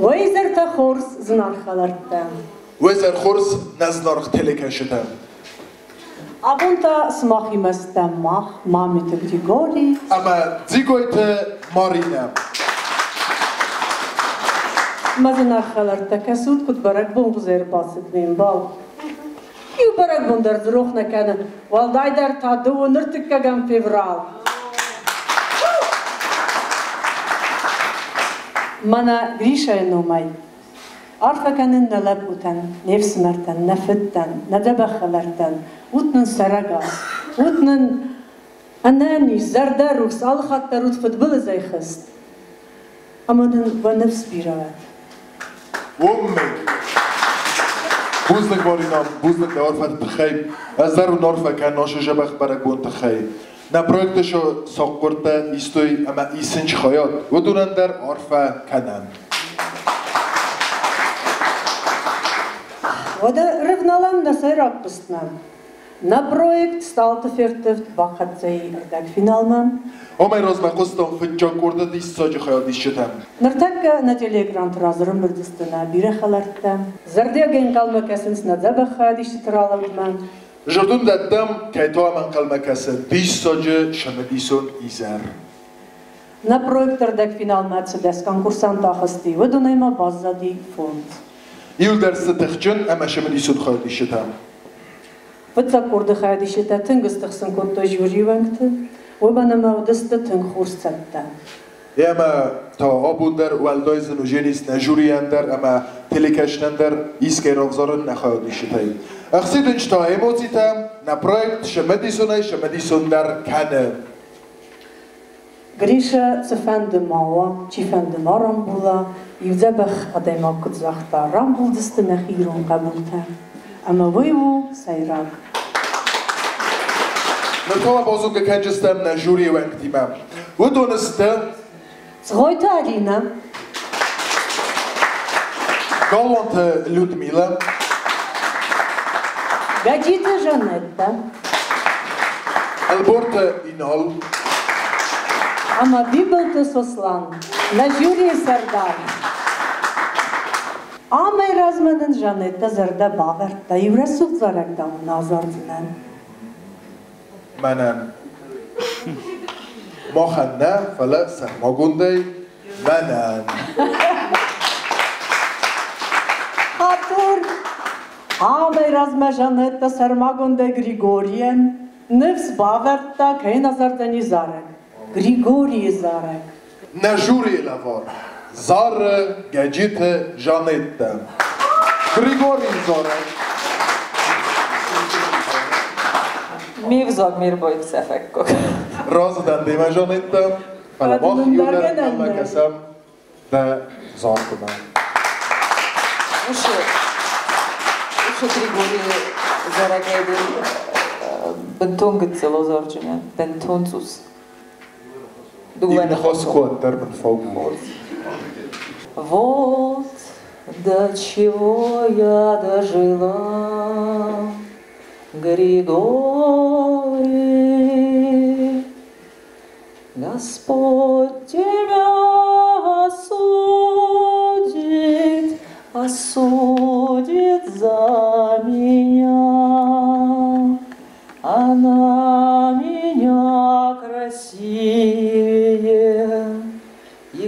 ویزر تا خورس زنار خالرتم ویزر خورس نزنارخ تلکشتم آبون تا سماخی مستم مامیت گریگوری اما زیگویت مارینم مزنار خالرتا کسود کد برک بون بزیر باست بیم باو یو برک بون در زروخ نکدن والدای در تا دو نرتکگم فیورال مانا گریشه نومای عارفه کنن نلب بودن نفس مرتن نفتن ندب خلرتن وطنن سرگاس وطنن اناني زردروس الخط تروت فوتبول زي خست اما ونفس بيروات ومي بوزنك مارينام بوزنك عارفه تخيب از در نارفه کن ناشو جبخ برک بون تخیب نه پرویکتشو ساقورته ایستوی اما ایسنچ خواهد و دونن در عارفه کنن و در رفنالم نسایراب بستنم نه پرویکت ستالت فرتفت وقت زی اردک فینالمم اومای راز مقصدم فنجان کرده دیست ساجه خواهد دیشتم نرتک نتیلی گرانت رازرم بردستنا بیره خلرتم زردیا گین کلمه کسنس نزبه خواهد دیشترالم من جردون دادم که تو من قلمه کسه دیست ساجه شمدیسون ایزر نه پرویکت اردک فینال مدس دست کنکورسان آخستی و دونیما بازدادی فوند ایول درست تخجن اما شمدیسون خواهد دیشتم فتسا کرده خواهد دیشتا تنگست تخسن کن تا جوری ونگت و بنما ودست تنگ خورس سدتم اما تا آبون در والدای زنوجینیس نجوری اندر اما تلیکشن در ایسکه راغزارن نخواهد دیشتایی اخسیدنش تا ایموزیتم نه پرویکت شمدیسون در کنه گریشه سفند ماوا چی فند ما رامبولا یوزبخ ادیما کد زختا رامبول دست نخیرون قبولتم اما ویو سیران نتوه بازون که کنجستم نجوری ونگتیمم و دونستم زغای تارینا گالانت لودمیلا گجیت جانتا البورت اینال اما بیبلت سوسلان نجوری سردار آمای رازمندن جانتا زرده باورد تا یورسوب زارک دام نازار دینن منم ما خنده فلا سرما گنده منم خاطر آمای رازم جانتا سرما گنده گریگورین نفس باورد تا که نظر دنی زارک گریگوری زارک نجوری لوار زار گجیت جانتا گریگوری زارک Mívzag miért bajt szefekkok. رازدن دیمه جانتا فلا ما خیولر نمه کسم ده زار کنم Uše Grigori zaregedi bentongetselo zorčenja, bentoncus. این خواست خود در من فوق Вот до чего я дожила, Григорий, Господь тебя осудит за меня. Она меня красивее и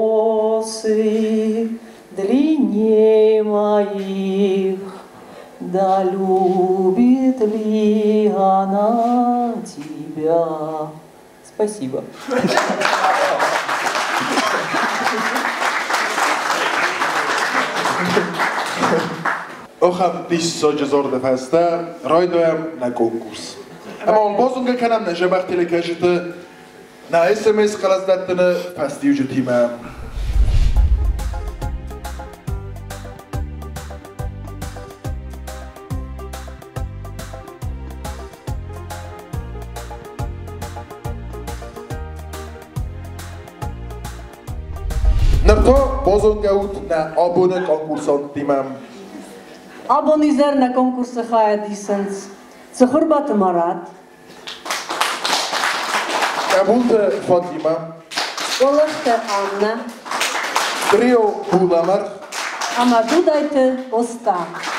косы длиннее моих. Да любит ли она тебя? Спасибо. آخم 20 زار دفسته رای دایم نه کنکورس اما اون بازون که کنم نشه وقتی لکشته نه اسمس خلاص دادتنه پستیو جو تیمم نرتا بازون گوت نه آبونه کنکورسان تیمم Abonnizer na konkurse خواهدیسنز سخوربات مراد قبولت فاطمه ولخت آنه Trio Bulamar. Ama dudajte osta.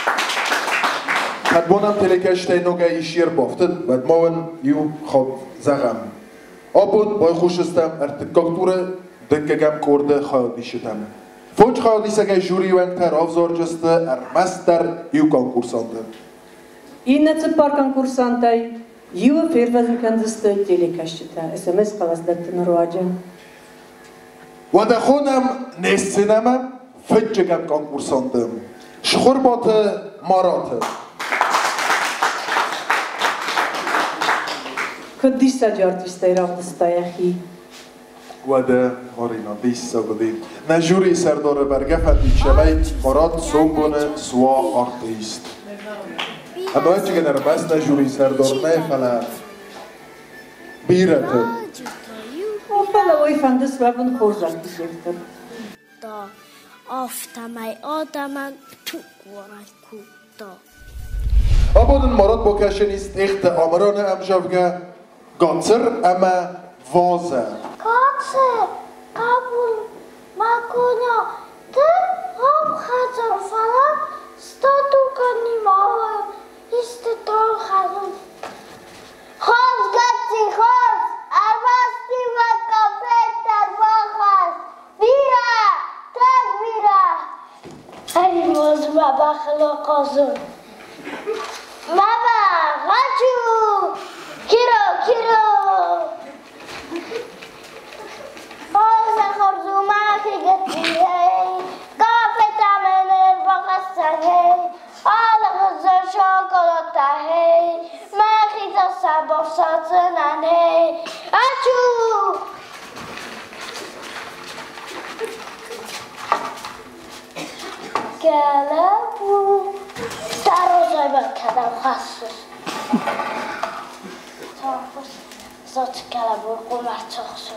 Had bonam telekashte noga ishir bofted, bad moen you khod zagam. Abud boy khushistam artikaktura dikkagam korde khadishitam. Foj khadisage juri wantar avzorjuste armastar you konkursante. Inetse par konkursantay you firvazn kandiste telekashta. SMS qavasdatn roaja. Wada khonam nessinama fajjagam konkursante. Shkhurbat marat. Kudisa jartiste rahdistayakhi. وده هارينا ديس سبدي نجوري سردار برگفت شبای مراد سومبونه سوا آرتیست اما چه که در بس نجوری سردار نه فلا بیرته فلا وی فندس وابن خورزن بزرگتر دا آفتمای آدمن تو قرآن کودا آبادن مراد با کشنیست اخت آمران امجافگه گاتر اما وازه Kacer, kabul, makonia, ty obchodzą fala, stotuka nie małe, jest trochę. Chodź, gaci, chodź, a was nie ma kafeta, bachas, bira, tak bira. Ej, może baba chlokozun. Mama, chodźu, kiro, kiro. Oza chorzuma higati hej, kafeta mener bakasa hej, ala choza szokolata hej, mechita sabo wsadzena hej, aciu! Kelebu, staro zajba kadam hasus. Zot kelebu kumar çoxsu.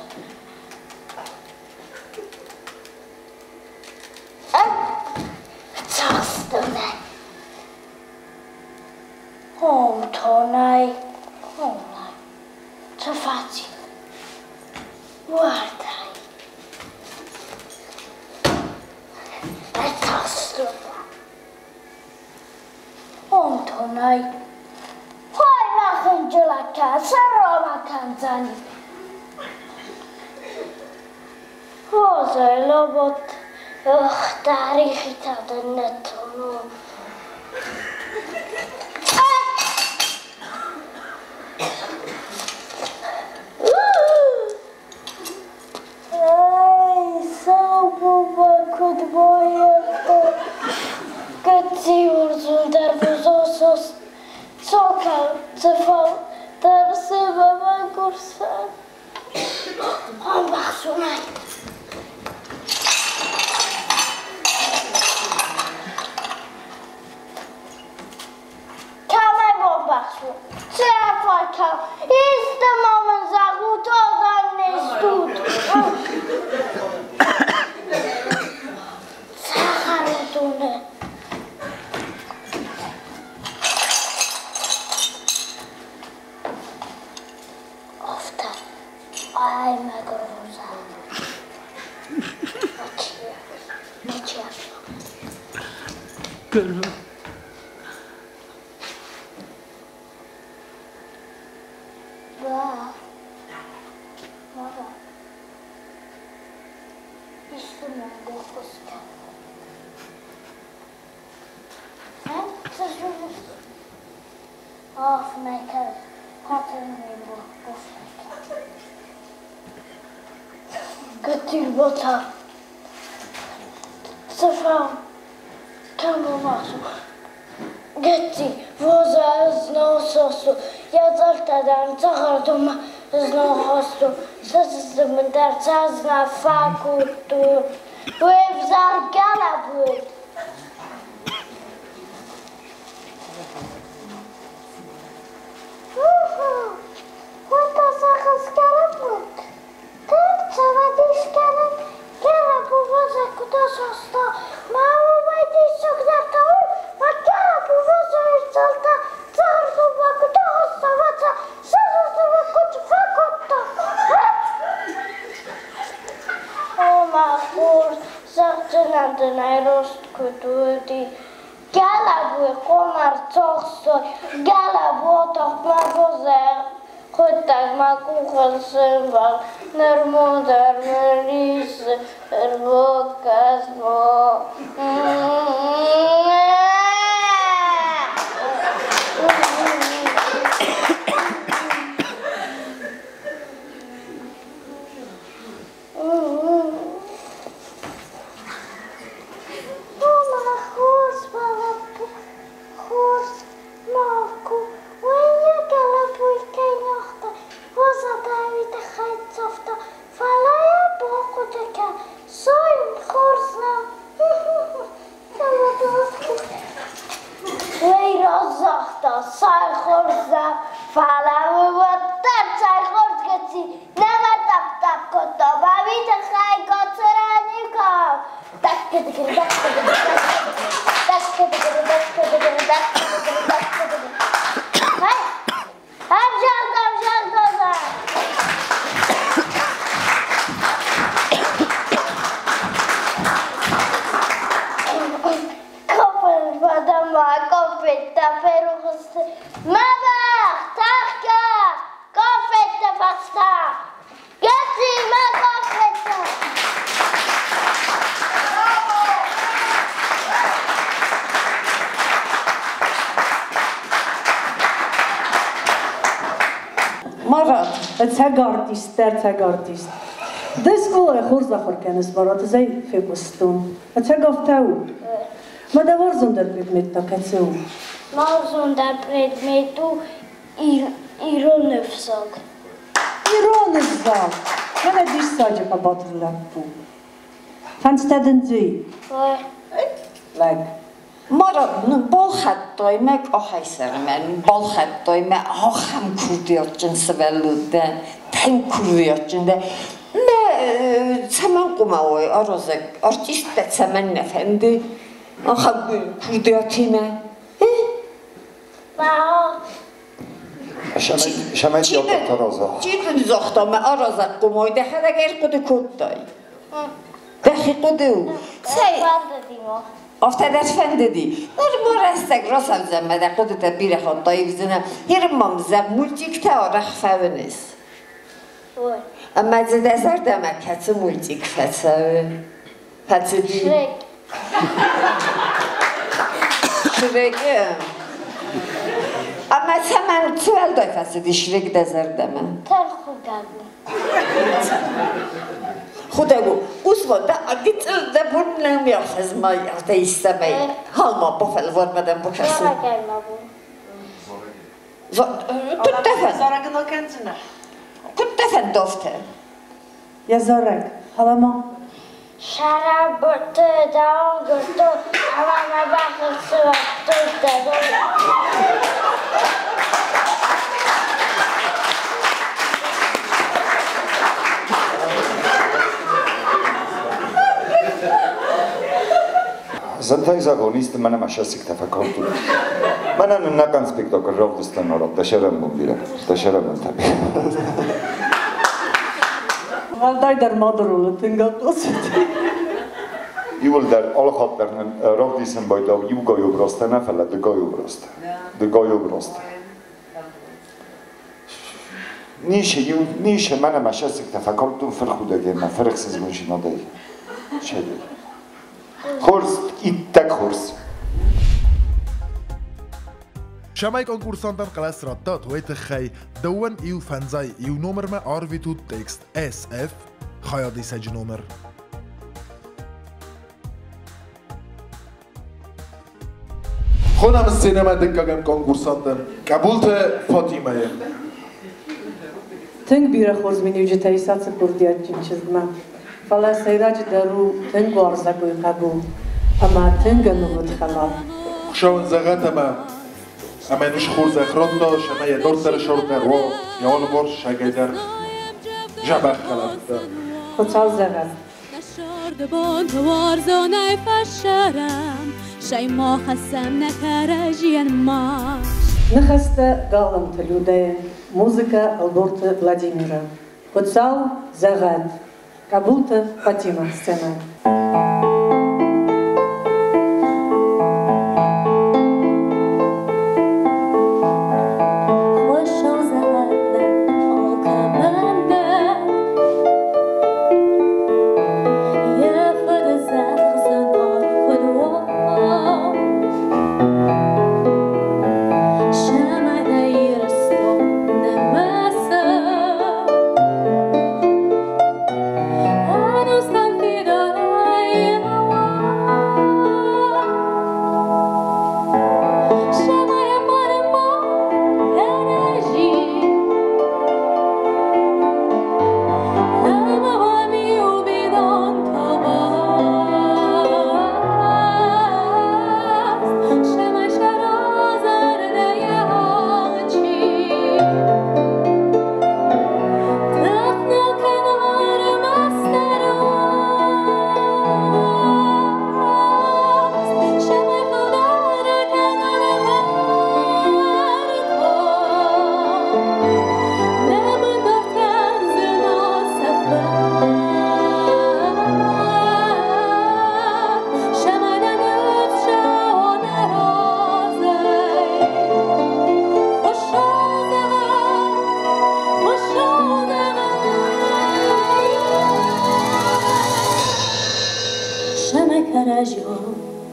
Çaxstınay. Tonay. Çafaci. Varday. Çaxstınay. Tonay. Hoy maxıncılaka, saroma kanzani. Hozay lobot. تاريخي تضنت صوبوا باكد بايقو قدسي ورزون دربوزوسوس سوكال تفاو درسي بابا قرصان هم بخصوناي Este moment zagut odan nestut. Saharutune. Ofta. Ay magruza. Nocia. Bota. Safran. Tamamasu. Getti. Voza znososu. Yazaltadan zaharduma znohostu. Sazizmin dersazna fakutu. Wevzar galabut. Quanta sacas galabut. Terza vadiscana. Voza kudososta. Mało wajdi soknata. Makara voza salta. Zaharduma kudosta. Vaca. Sazizma kutu fakutu. O mahur. Ադնայ ռոստքու դուդի Գալավու կոմար ծողսոյ Գալավու օտող մագոզեղ Խոտակ մակուղել սնվալ Նրմոդար մրիս Ռվոկաս Ցեգ արտիստ, ցեգ արտիստ։ Դες կոլը խորզախոր կենես մարատ զայ ֆեբուստուն։ Ցեգ ավտау։ Մադավար զունդեր предмет տակացու։ Մազունդար предмету Իրանովսակ։ Իրանովսակ։ Mənə bir sacı qabatırlar bu. Fanstadın zүй։ Lag. Մարան բոլխատոյ մեկ ոխայսեր մեն, բոլխատոյ մե ոխամ քուրդիոջն սվելուդը, թեն քուրդիոջն դե, մե ծաման կումավոյ արոզեք, արտիստ բե ծաման նեֆենդի, ոխամ քուրդիոթի մե, Շամայցի ոտակ արոզա։ Ճիպն զոխտո մե արոզակ կումոյ, դե խադակ երկուդի կուդտոյ, դե խիկուդի ու, Oftedar fendedi. Morastek rosam da qudta bire xottayib zina. Hirmam zab multikta oraq favenis. Oy. Amma zedazar da makatı multik fatsav. Fatsidi. Shrek. Amma saman tual da fatsidi Shrek dazar da man. Tar xudagu. خداگو usmoda agitda bun nemiyoruz ma ya istemey. Halma bofel varmadan boşasın. Yara gelme bu. Tuttefen. Zaragın o kendine. Tuttefen dofte. Ya zarak. Halama. Şarabıtı dağın götü. Halama bakın sıvattı dedi. Sometimes agonist mana mashasik tafakortu. Mana nakan spectacle rovdustan orab dasharam bumbira. Dasharam tabi. Valdaydar madrulu tingaqosut. Юлдар алхатдарнын ровдисен бойдав югою просто нафала дгою просто. Дгою просто. Нише mana mashasik tafakortu фрхудагена фрхсиз гушинодай. Шеди. Хорс и так хорс. شمای کنکورساندن قلس را داد ویت خی دوان ایو فنزای ایو نومر ما آرویتو تکست SF خیادی سج نومر خونم سینما دکاگم کنکورساندن قبولت فاطمه Tâng bira xorz minivci tayisatsı kurdiyatçın çizme. Fala seyracı daru tâng varza koy qabul. Ama tâng anuvut xalal. خشون زغت اما نوش خورز اخران دا شما یه دار سر شرط در و یه حال بار شگیدر جبخ خلط دا Xoçal zəğəz. نشاردبان تو وارزانه فشرم شای ما خسم نکرجین ماش Nıxasta qalım tülüdəyim. Muzika Alborta Vladimira. Xoçal zəğət. Qabulta Fatima scena.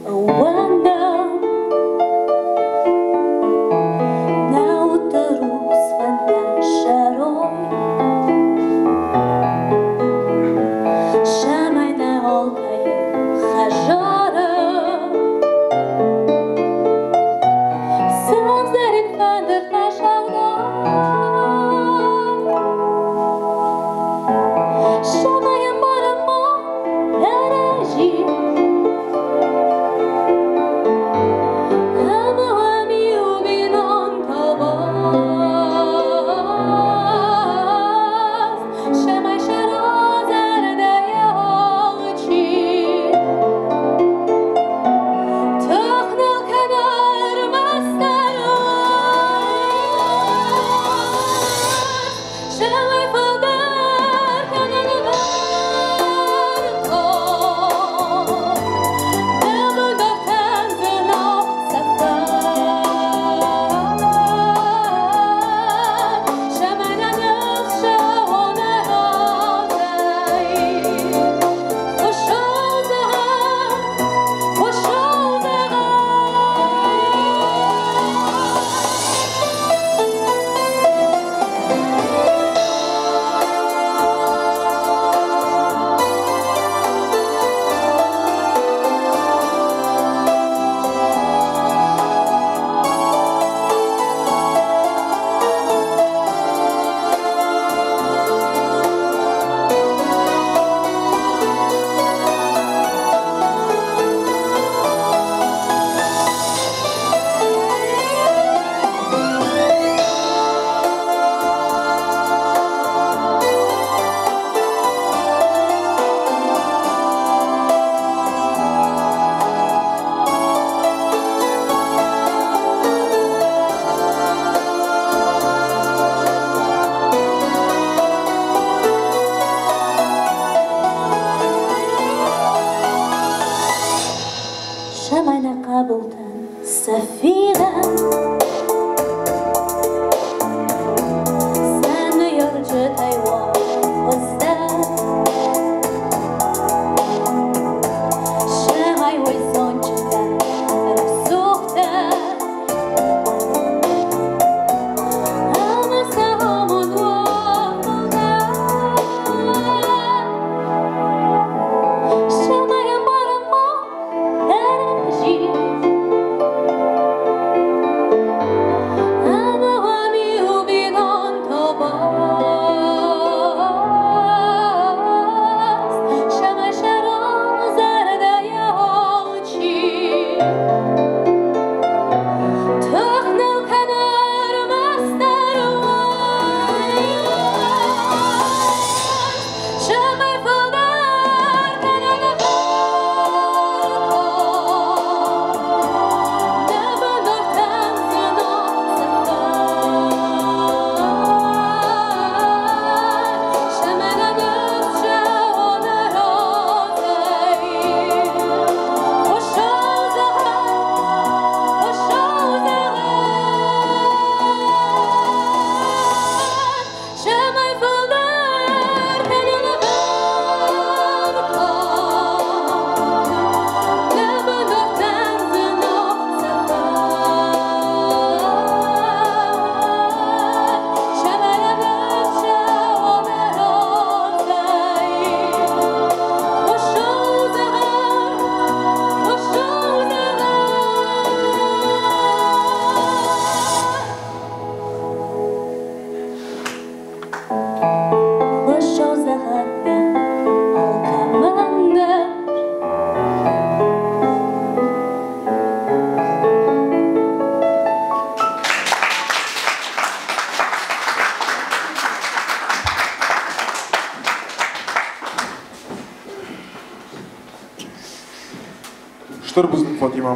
Şturbuzun Fatima.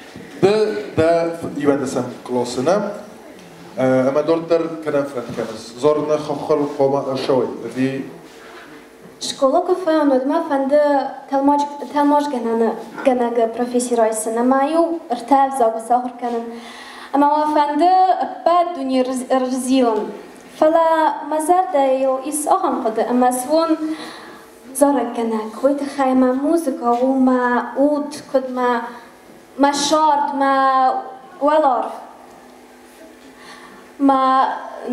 Da yuvendesem klasına. Ama dörtler kadar fetkenez. Zoruna xaxal qoma şoy. Di Школа кафе онодма фанды талмаж генага профессорайсына маю ртав загасахр канан. Ама ва фанды бад дуни рзилан. Фала мазар да ил ис ахам қады. Ама свон зора генаг. Хойта хайма музыка ума уд кудма ما شارت ما والارف ما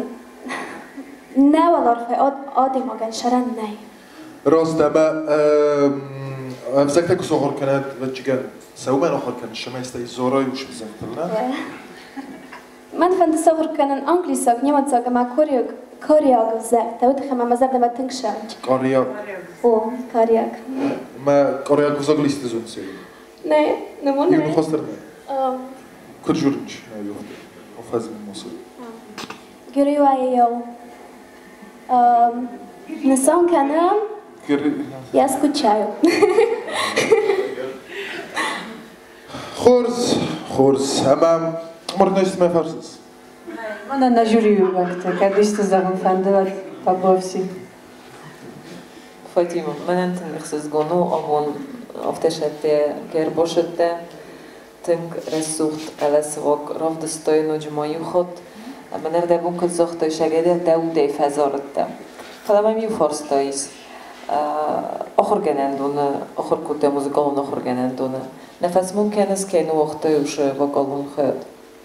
نه والارف آدی ماگن شرن نه راست اما افزاكتك صغر كانت بتجيجان سوما آخر كان شما يستاي زورای وش بزنتلنا من فند صغر كان انجلي ساق نيمت ساق ما كورياغ زاك تود خما ما زاد ما تنكشا كوريا او كورياغ ما كوريا كوزاق ليستزون سي نه نمونه يونو خستر كرجورج ما يوفد وفاز من مصر جريو ايو نسان كانم Я скучаю. خورز اما مرد نشت ما فرسس من نجوری وقت که بیست زغم فندوات تبافسی فاطمه من انت نخصص گونو آبون افتشته گر باشده تنگ رسوخت الاسواق رفت استای نجمایی خود اما نرده بون که زخت شگده دوده فزارده فلا من فارستاییست آخر جنندونه آخر كنت موسيقى آخر جنندونه نفس ممكن ناس كانوا وقتاش وقالون خير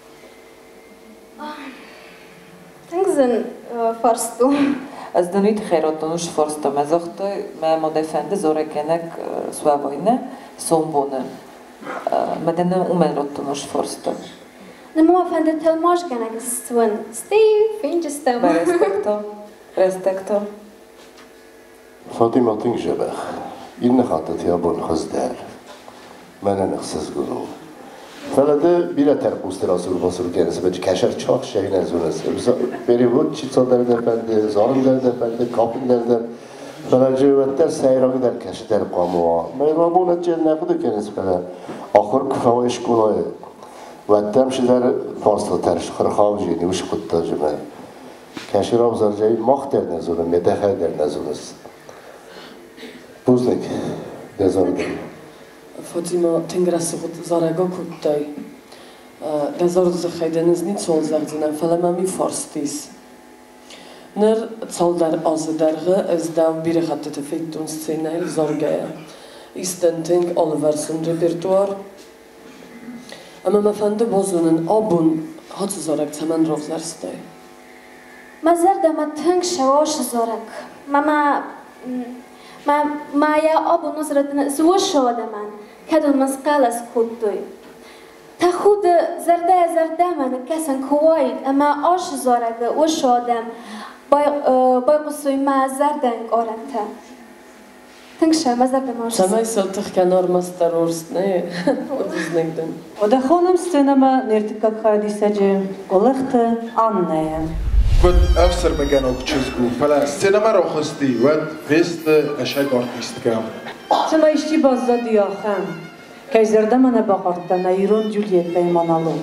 تنزن فارستو از دنیت خیراتونش فارستا مزاختا ما مدفند زوره کنک سواباینه سومبونه مدنه اومن راتونش فارستا نمو فند تلماش کنک سون ستيف فینجستم رستكتا فاطمة تنجبخ إن خاطت يا بون خزدار من نخصص قلو فلده بيلا ترقوست راسول باسول كنس بج كشر چاق شهين ازونس بری بود چی صد در بنده زارم در بنده کاپن در فلده وقتر سیرامی در کشت در قاموا ما بونه جل نقد کنس فلده آخر کفایش کنه وقتم شد در فاصله ترش خرخاب جینی وش خود تاجمه کشر آبزار جایی مخ در نزونه مدخل در نزونست بوزنك دزارد فاطمه تنگرس خود زارگا کودتای دزارد زخیدنز نیت سال زردنم فلما می فارستیس نر سال در آز درگه از دام بیره خط تفیدون سینه زارگه ایستنتنگ آلورسون رپرتوار اما مفنده بازونن آبون هات زارگ تمن رفت زرستای ما زرده ما تنگ شواش زارگ ما يا أبو نصرة زوج شواده من كادو مسقال سكوتوي تاخد زرده من كسن كويت أما آش زارده وشادم باي قصوي ما زردن قارنته تنكشه ما زرده ماش سماي سلتخ كنار مستر ورست نه ودز نگدن وده خونم سينما نرتكك خادي سجي قلخت عنايا ود افسر مگن او چیزگو فلا سینما را خستی ود وست اشک آرتیست کم چما اشتی بازدادی آخم که زرده منه بخارتن ایرون جولیت مونولوگ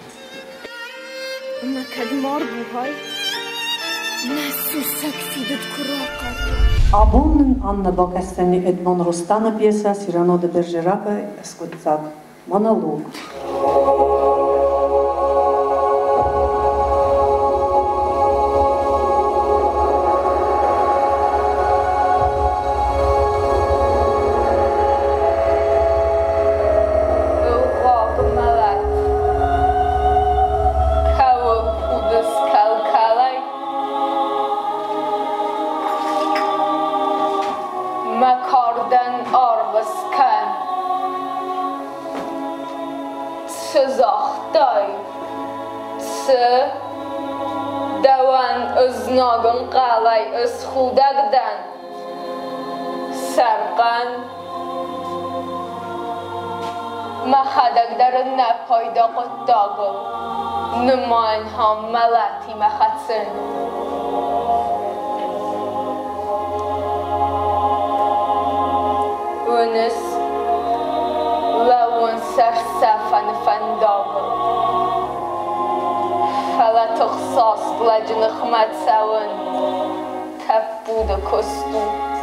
اما کدمار بوهای نسو سکسیدت کراقا Абоннын Анна Бакастани Эдмон Рустана пьеса Сирано де Бержерака Эскутцак монолог. Nagen qalay öz xudagdan sarqan mahadagdarin napayda qottagı numan ham malati mahatsin Önüs lawun sarsafan fandagı فلا تخصاص لجن خمات ساون تبود کستو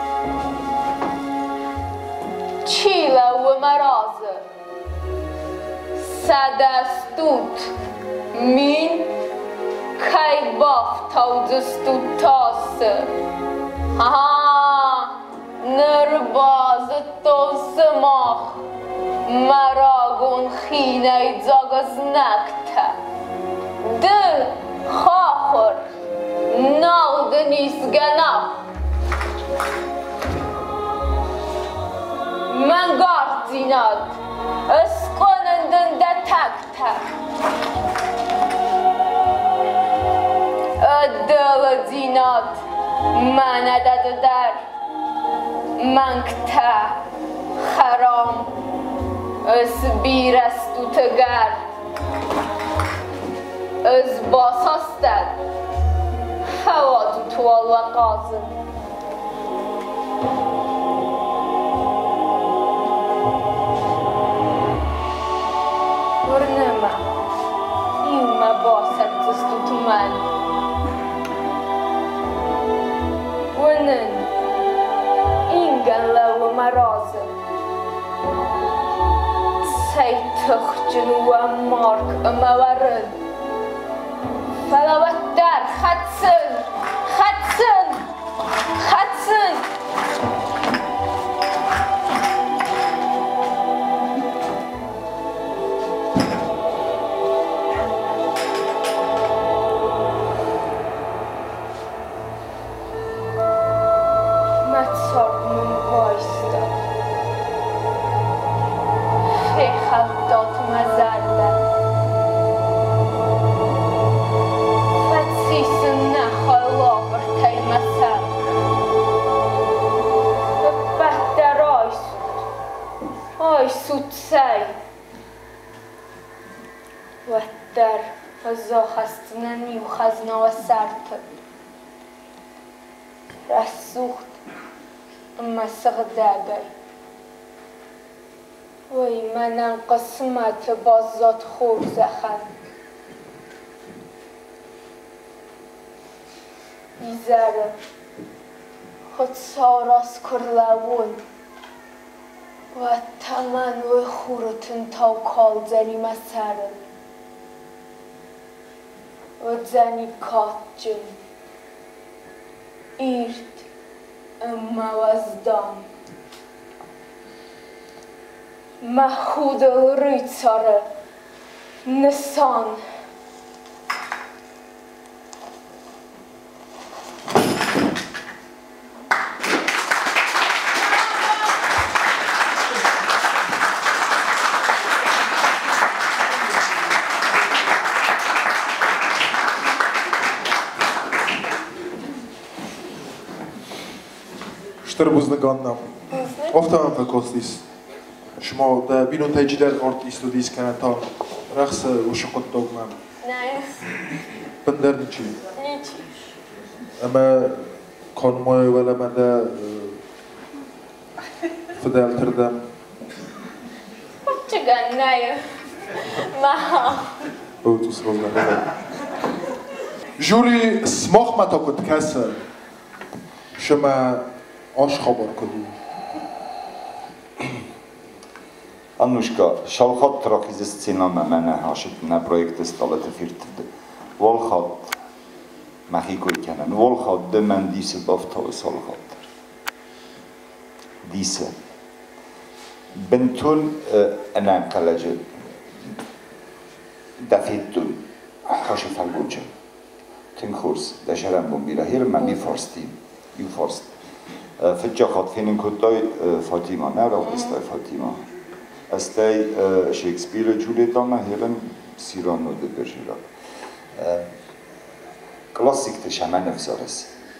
چیلا و مراز سدستوت مین کی باف تودستو تاس نرباز تو سماخ مراغون خینه زاگز نکته ده خاخر ناو دنیس گناه من گارد زیناد اسکنندن ده تکته دل زیناد من ادد در منکته خرام از بیرستو تگر از باساستد هوا دو توال و قازم ورنما ایما باسد زستو تو من ونن اینگن لو مرازم سيتخجل ومارك مورد فلوت در خدسن متصاب من وایستا خلطات مزرده فتسیسن نخلا برتی مسر بهتر آیسود سی وحتر فضا خستننی و خزنا و سرت رسوخت اما سغداگی وی منم قسمت بازات خوب زخم بیزاره خود ساراس کرلون و تمن و خورتن تا کال زنی مسره و زنی کات جن ایرد اما وزدان محود rytsare Nissan Штърбузнаганна. Офтавам факостис. شما در بینون تایجی در آرتیست و دیز کنن تا رقص و شقت دوگمم Nice. بندر نیچی؟ نیچی اما کانمای ولی من در فدال تردم چگه نه ما او تو سروز نکنم جوری سماخ متا کد کسه شما آش خبر کدی Annushka, şalxat traxizə scenana mənə haşidinə proyektə stalatı firtirdi. Volxat məxiko ikənən. Volxat də mən disə baftalı salxatdır. Disə. Bentun ənən qalacı dəfiddun haşi fəlgunca. Tinxurs dəşərəm bun bir ahir mən bir farstiyim. Bir farst. Fıccaxat finin kuttay Fatima. Nə rağbistay Fatima? استای شکسپیر جولیتان هرن سیرانو ده برجیرا کلاسیک تشمن نفسارس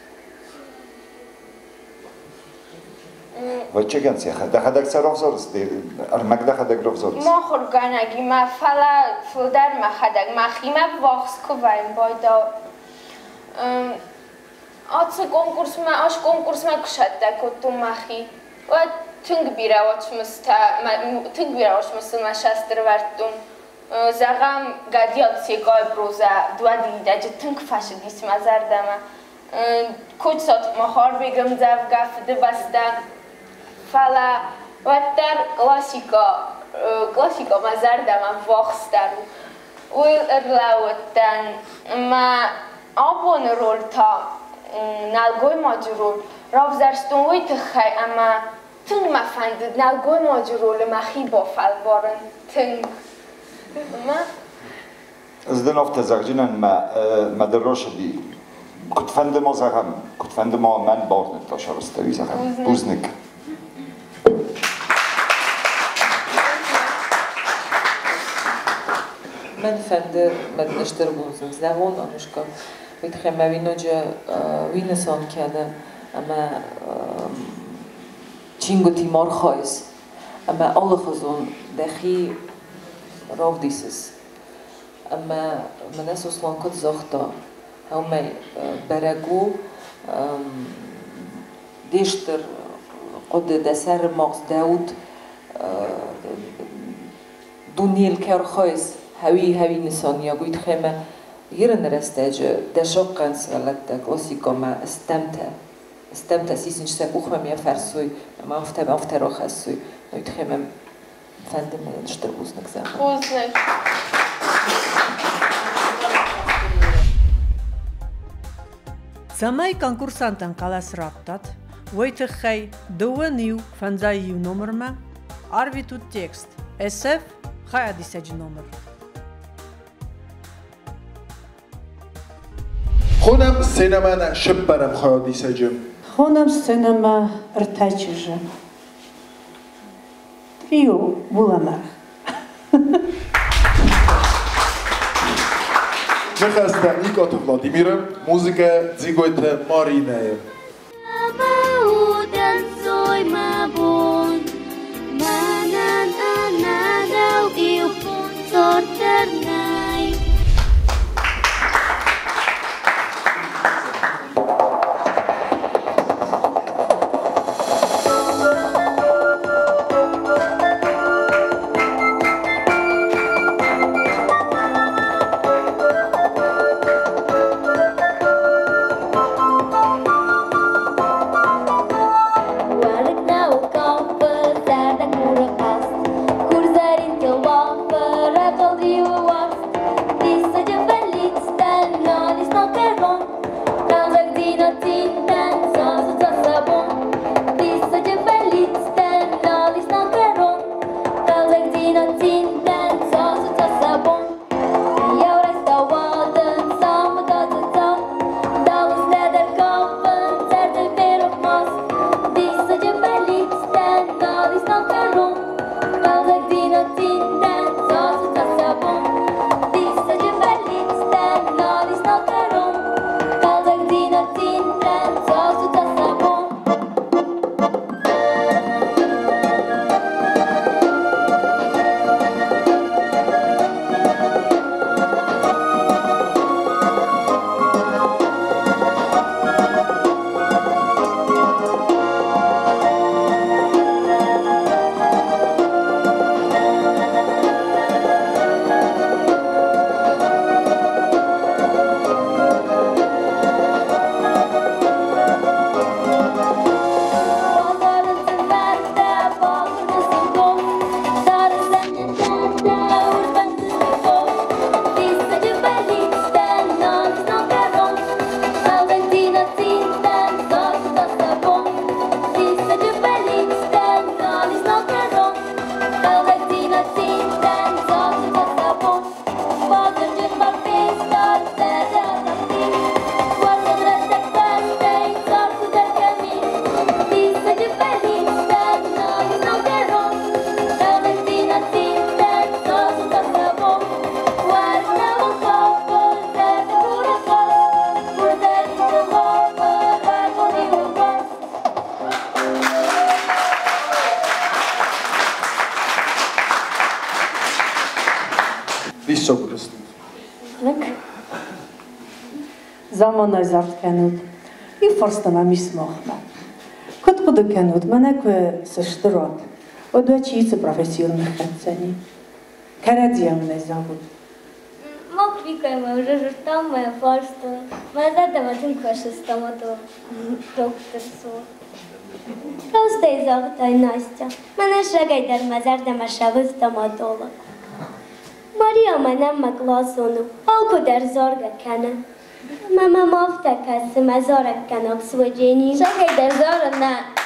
و چه گنسی خدک سر افزارس ارمک خدک رفزارس ما خورگانگی ما فلا فلدر ما خدک ما خیمه واقس کوین بایدا آتس کنکورس ما کشد دکتو مخی و تنگ بیراوش مثل مشستر وردون زغم گدیات سیگای بروزه دو دیده جه تنگ فشد دیسم از اردمه کچ سات مخار بگم زف گفته بسته فلا و در کلاسیکا مزردمه واخستر ویل ارلاوتن ما آبون رول تا نلگوی ماجرول راف زرستون وی تخی اما تنگ مفندد نلگوی ماجرول مخی با فلوارن تنگ زدن تزاجنا ما دروش دي كنت فندم زغم كنت فندم من بارن تاشر استوي زغم بوزنك من فند من نشتر بوزن زغون أنوشكا بتخيم ما بينوجا وينسان كذا أما چینگو تیمار خواهیز اما آل خزون دخی راو دیسیز اما من اساس لانکت زختا همه برگو دیشتر قد دسر مغز داود دونیل کار خواهیز هوی نسانیا گوید خیمه یرن رستاج دشاق قنس غلطه کلاسیکا ما استمتع سیسنش سبوخ ممی فرسوی ما افته را خسوی نوید خیمم فندم نشتر بوزنک زم بوزنک Самай конкурсантан калас раттат, войты хай дуанил фанзаю номерма, арвитут текст, SF хай 10 номер. خونم سینما شب برم خواهدی سجم خونم سینما ارتاچیجم تریو بولامر نخستم ایگات ولادیمیرم موزیکا زیگویت مارینه زمان زرد کنود این فرست ما میسماخم کد کنود من که سشترات و دو چیز پروفسیون میخوانسانی کردیم نزابود ما کلیکای ما вже журтам моя фарста моя дата матин каша стоматолог доктор су просто изогтай Настя мене шагайдар мазар демашавы стоматолог Мария мене класону алко در زارگا کنه ماما مافته کسی مزارک کنه سوجینی شاگردر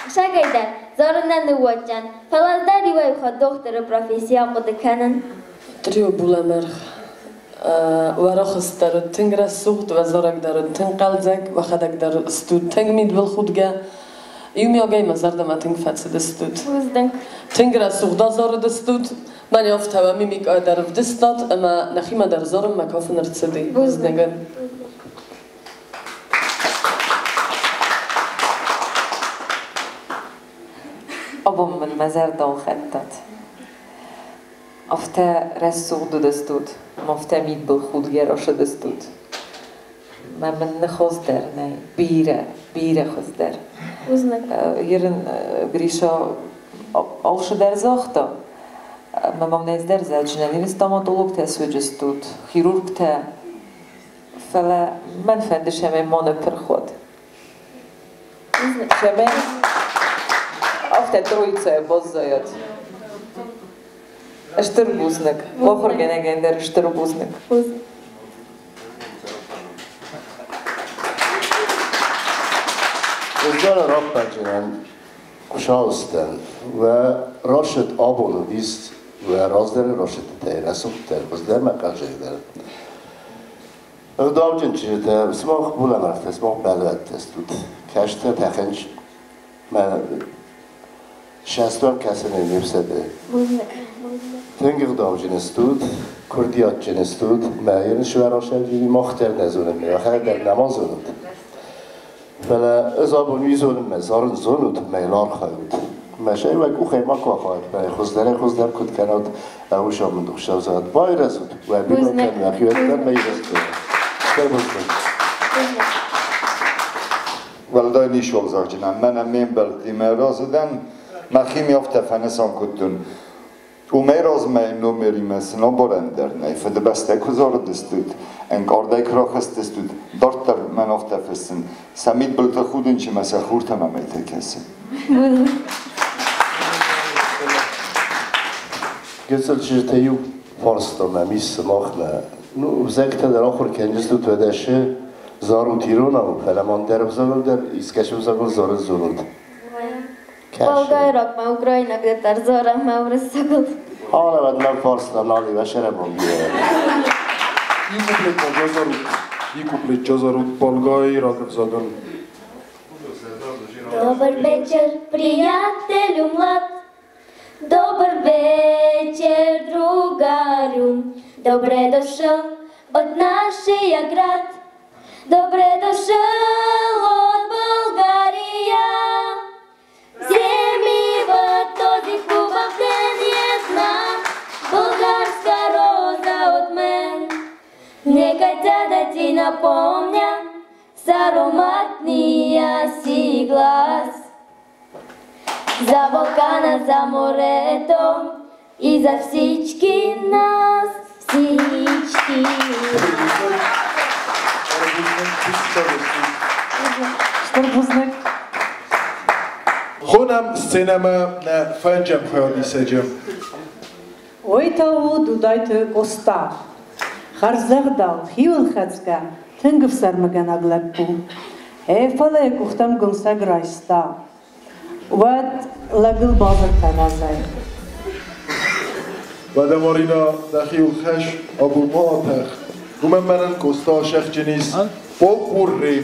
زار نه نوچن پلاز داری وای خود دختر پروفسیا خود کنن Trio bulemer وراخست در تنگ رسوخت و زارک در تنگ قلزک و خدک در استود تنگ مید بل خودگه یومی آگای مزار دم تنگ فتس دستود تنگ رسوخت دا زار دستود من یافت هوامی میک آی در دستاد اما نخیمه در زارم مکاف نرسدی بزدنگن أبوم من مزار داو خدت أفتا رسوخ دستود مفتا مید بل خودگه راش دستود من نخواست در نه بیره خواست در یرن گریشا آوش در زاختا مام نیز در زد جنانی استاماتولوگ تسوی جستود خیرورگ تا فلا من فندش همه مانه پر خود شمه آفتا ترویتسای باز زاید اشتر بوزنک واخور گنگن در اشتر بوزنک Özler rap bacınan şahısten ve Raşid abonu dist ve razları Raşid de resukter özler mekacılar. Ödavcın çizde smoke bulamar smoke belvet testut. Kaçta takınç ben şahstan kasını nefsede. Tengir davcın stud, Kurdiyatçın stud, meğerin şu Raşid'i muhter nezunum ya her namaz oldu. فلا إذا بنوي زون مزار زونود ميلار خاود ماشي وكو خيمة كوخات خزدر كنت كانت أوشا من دخشة وزاد بايرزود وبينو كان يخيوتن ميرزود والله نیشوق زاجنم منم میم بلدی مرازدن مخیم یافته فنسان کتون و میراز می نومری مثلا برندر نه فده بسته کزار دستود انگارده کرا خست دستود دارتر من افته فستن سمید بلت خودن چی مثلا خورت هم امیته کسی Güzel çizteyi Fars'ta mis mahne. Nu zekte der ahur kendisi tut ödeşi zaru tirona u felaman der bzagol der iskaşım zagol zor zorund. Bolgayrak ma Ukrayna gdetar zora ma urasagol. Hala ben Fars'ta nali ve şerebom diye. I kuplet Jazarut Bolgaj Rakov Zagol. Добър вечер, приятелю млад. Добър вечер, другарю. Добре дошъл от нашия град. Добре дошъл от България. Вземи в този хубав ден една българска роза от мен. Нека тя да ти напомня с ароматния си глас. За вулкана, за морето и за всички нас. Всички Штърбузник. خونم سینما نه فنجم خیالی سجم Ойта дудайте коста. Харзагдал хиул хацка тынгов сармаган аглаппу. Фалай кухтам гумса грайста. Вад лагыл базар таназай. و دمارینا دخی و خش ابو ماتخ گومن منن کستا شخ جنیس با قرریم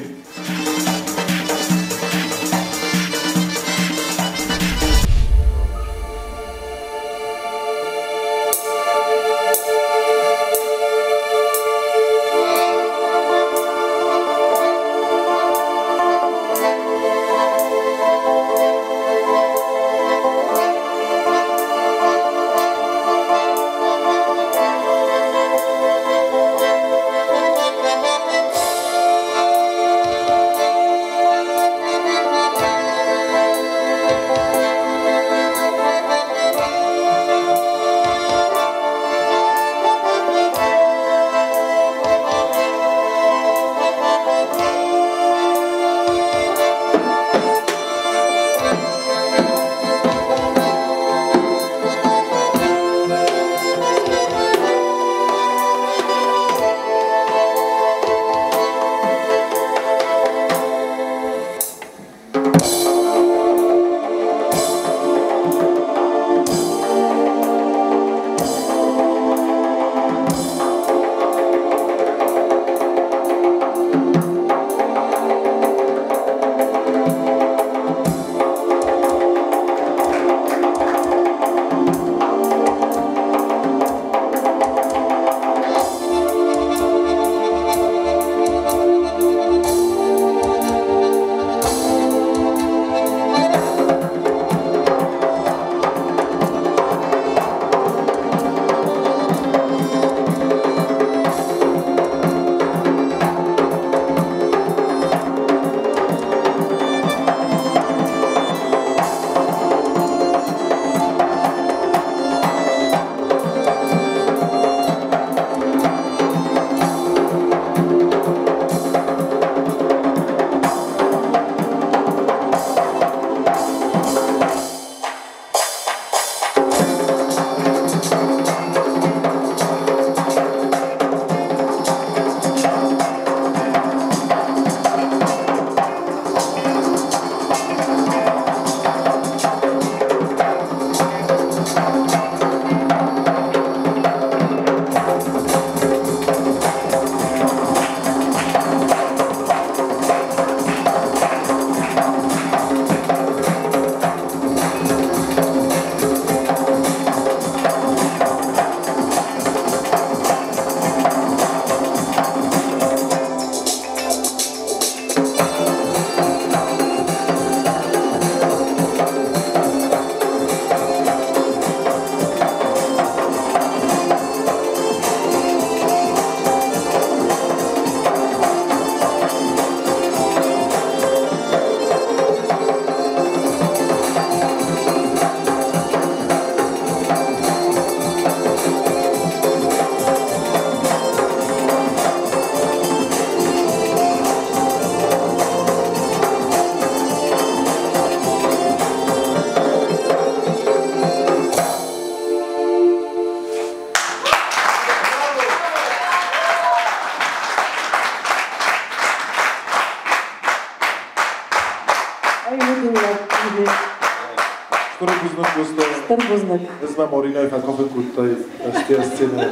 Stro buznak gosta. Stro buznak. Ez már Marina ifát kafet kuttai. Ezt a szcénát.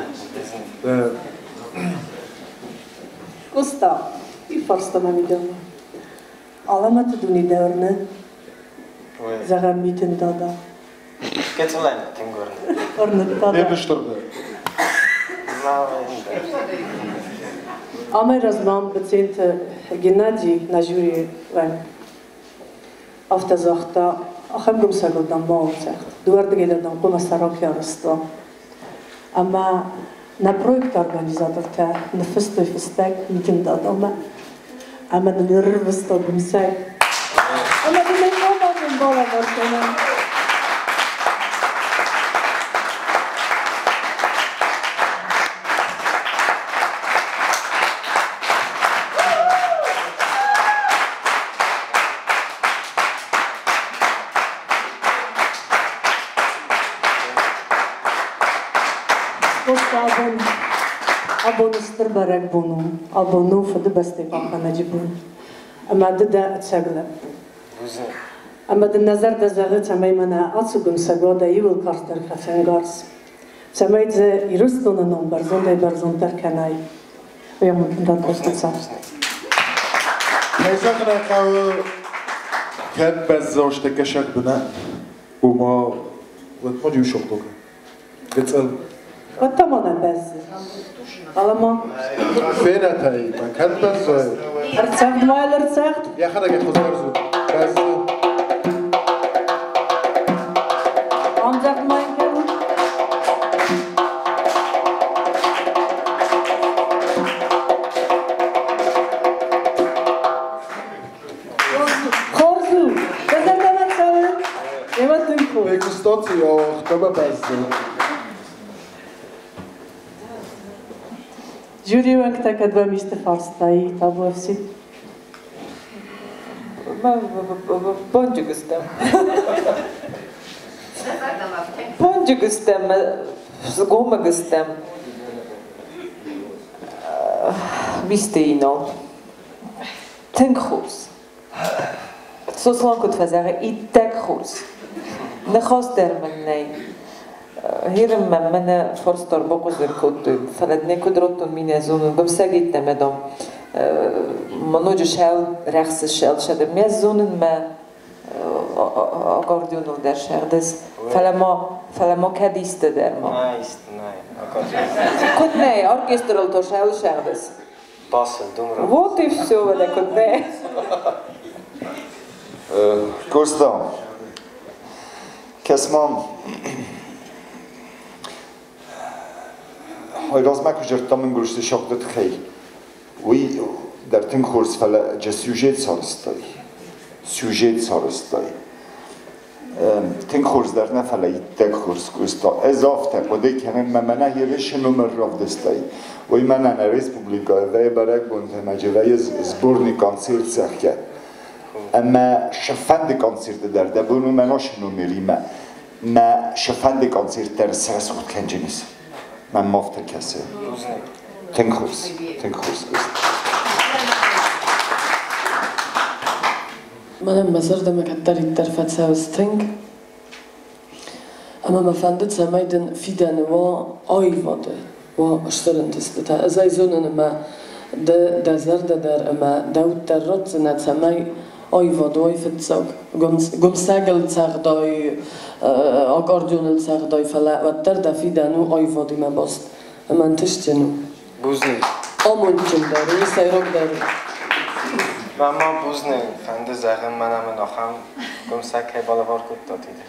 Gosta, i forsta mam idem. Alama tu duni deurne. Zagam mitin dada. Keculen, tym górnym. Orne dada. Jedno sztorne. Amai razmam bezint Gennady na jury auf der Sorte achem gumsag dan Mozart. Duarte gede dan kuma sarok jarsto. Ama na projekt organizator te na festoj festek mitin da doma. Ama na nervsto gumsag. Ama da ne koma den bola vortena. Abonu strbarek bunu, abonu fıdı beste kalkanacı bunu. Ama da çaglab. Ama da nazar da zağı çamaymana atsugum sagoda yıl kartar kafengars. Çamaydı irustonun on barzonda barzontar kanay. Ve mutludan postsa. Nezakna kav kad bezzoşte keşak buna. Uma vat modiu şoktok. Getsel. Tamam bez. Alama. Fena tay, man kad bezzoy. Ertsagt mal ertsagt. Ya khada get khozarzu. Bez. Amzak mal keru. Khorzu. Kaza demek salı. Evatın ko. Degustacja, chyba bez. Jury wank taka dwa miejsca farsta i to było wsi. Bądź gustem. Bądź gustem. Z guma gustem. Misteino. Ten chus. Co slanko twazare i tak chus. Ne choster mennej. Hirem menne forstor bokozır kuttu. Falad ne kudrotun mine zonun. Gum sagit demedom. Manoju shell rechts shell shadem. Me zonun me akordionul der sherdes. Falamo kadiste der mo. Nice. Kut ne orkestral to shell sherdes. Basel, dumra. Вот и все, вот так вот, да. Gustav, kesmam. Heurazmak ujar tamam görüşte şokta tkhay. Oui, dertin kurs fala je sujet sarstay. Sujet sarstay. Tin kurs der ne fala ittek kurs Gustav. Ezafte qode kemen memana yerish numer ravdestay. Oui mana respublika ve barak bunte majvay zborni koncert sakhya. Ama şafand koncert der de bunu menosh numerima. Ma şafand koncert der sasut kenjenis. من مافت کسی تنکورس منم مزار دم کتری طرفت سوستنگ اما مفندت سمیدن فیدن و آی واده و اشترندست تا از ایزونن ما دزرد در اما داوت در رد زند سمی آی واده آی فتساق گم سگل ساقدای akordionul sağday fala ve der da fidanu ay vadime bast. Aman tiştenu. Buzni. Aman cimdar, mi sayrok dar. Mama buzni. Fende zahim manam nakham gumsak hay balavar kutta tide.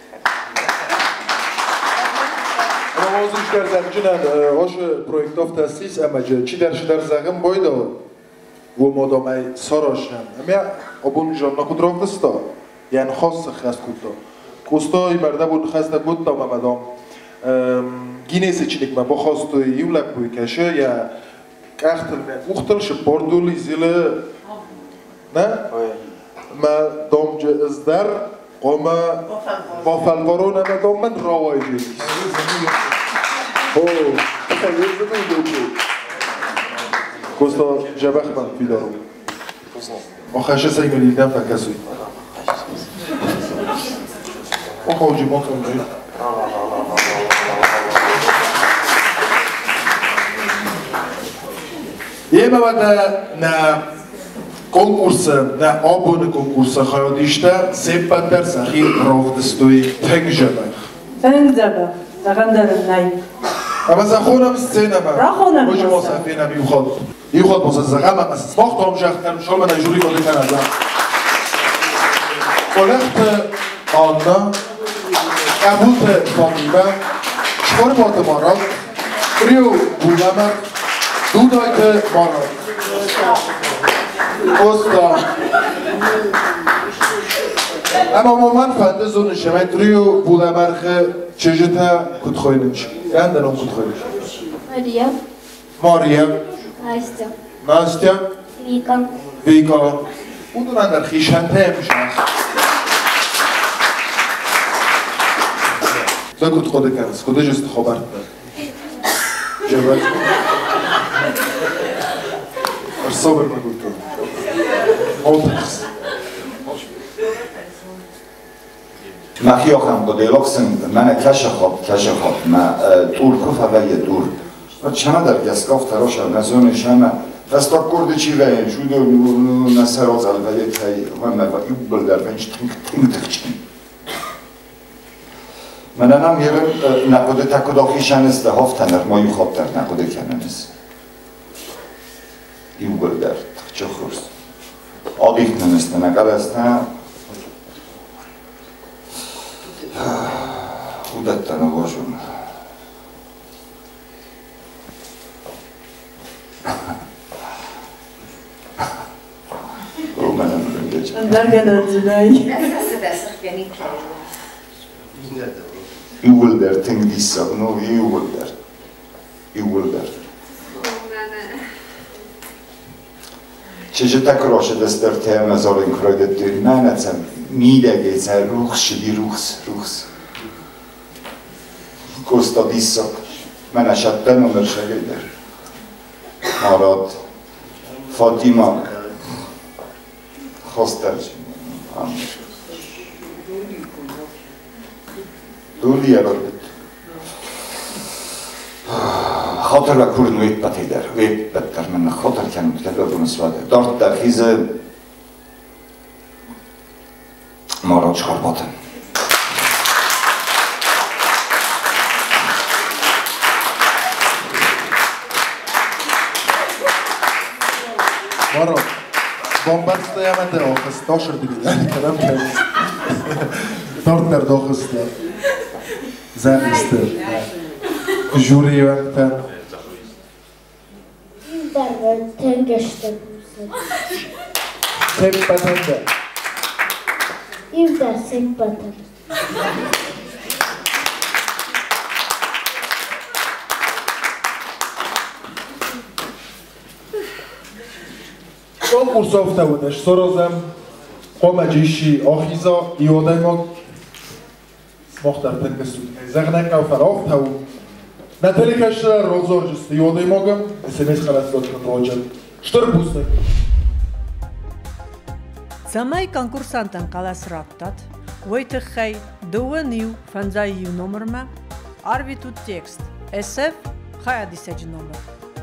Ama o işler zenginen hoş projektov tesis ama çi der zahim boyda bu modamay saroshan. Ama obun jonna kudrovsta. Yani khas khas kutta. Кустой бардабуд хаста будта мамадам гинесе чиник ма бохостой юлак буйкаше я кахтл ме ухтл шпордул изиле на ма домже издар qo'ma bofalvorona ma domman ravojli o Questo Jabachman Filoro. Oxasha saygalidan fakasuy. وحوجي مطلوب Jema na konkurse, na abone konkurse khayadishta sepater sakhir rovdstoy tengjabakh. Tengjabakh, zagandarim nay. Ama zakhonam scenama. Rakhonam. Mojmo safina biukhod. Yukhod bosa zagama as mokhtom shakhtam shoma na juri kode kanada. Kolakt Anna Kabut Fatima Shkor Batamarak Rio Bulamak Dudayte Marak Osta Ama man fende zone shemet Rio Bulamak Chejeta Kutkoynic Yandan Kutkoynic Maria Maria Nastya Nastya Vika Vika Udunan dar khishante mishakh Zakut khode kans, khode just khabar Jawab Arsober magulto Otax ما خیاخم گدیلوکسن من کشخاب ما طول کفه و یه دور و چمه در گسکاف تراش نزون شمه فستا کرده چی وین شده نسر از الویه تایی و ما و ایو بلدر بینش تنگ تخچین من هم یه نقده تکداخی شنسته هفتنر مایو خواب در نقده کننس ایو بلدر تخچه خورست آدیخ ننسته نقل استه خودت نباشون او منم رنگه Dargana Zunay. You will there think this up. No, you will there. You will there. چه tak rosze dester tema zorin krojdet ty nanacem midege cer ruchs di ruchs kosta dissok mena shatten ömer şegeder Marat Fatima Khosterci Duli yarabet خاطر و کورن ویت بتیدر ویت بتر من خاطر کنم که دو مسواده دارت در خیز مارا چکار باتن مارا بامبسته یمنده آخست داشر دیگه یعنی کلم کرد دارت در داخسته زنسته جوری وقتا در تنگشته سپتنده این در سپتنده Konkurs auftaudeš, sorozem, qomajishi, ochiza, i odajmog, smochtar tengesud, zagneka ufaraftau, na telekashra rozorjist, i odajmogam, SMS khalasot konrojan, shtor busnek. Samay konkursantan qalas raptat, Wojtekhay Dowaniu fanzayu номерма, Arvitut tekst, SF, Hayadisaj номер.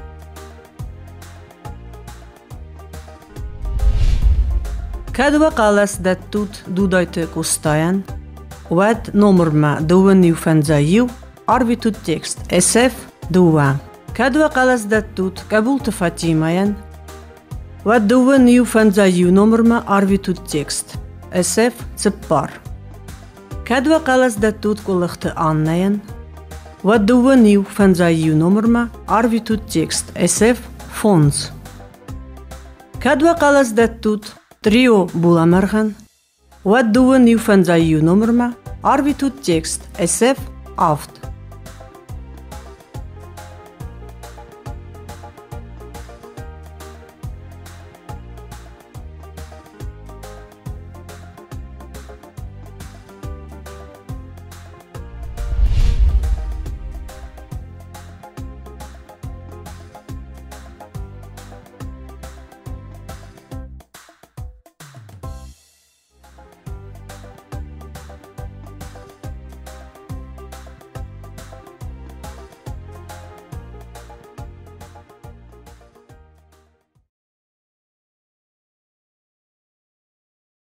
Kadwa qalas dattut dudayte kustayan, Wad номерма Dowaniu fanzayu, Arvitut tekst, SF, Duwa. Kadwa qalas dattut Kabulta Fatimayan, Wad Dowaniu fanzayu номерма Arvitut tekst, SF, Tsepar. Kadwa qalas dattut Kulakhta Annayan, Wad Dowaniu fanzayu номерма Arvitut tekst, SF, Fons. Kadwa qalas dattut Trio Bulamargan, Wad Dowaniu fanzayu номерма Arvitut tekst, SF, Aft.